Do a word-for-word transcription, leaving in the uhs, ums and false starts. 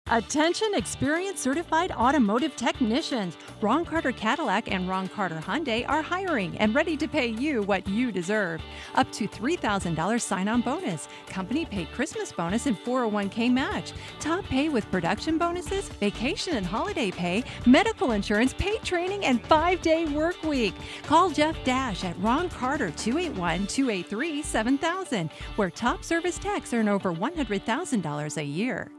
Attention experienced certified automotive technicians. Ron Carter Cadillac and Ron Carter Hyundai are hiring and ready to pay you what you deserve. Up to three thousand dollars sign-on bonus, company paid Christmas bonus and four oh one k match, top pay with production bonuses, vacation and holiday pay, medical insurance, paid training, and five-day work week. Call Jeff Dash at Ron Carter two eight one, two eight three, seven thousand, where top service techs earn over one hundred thousand dollars a year.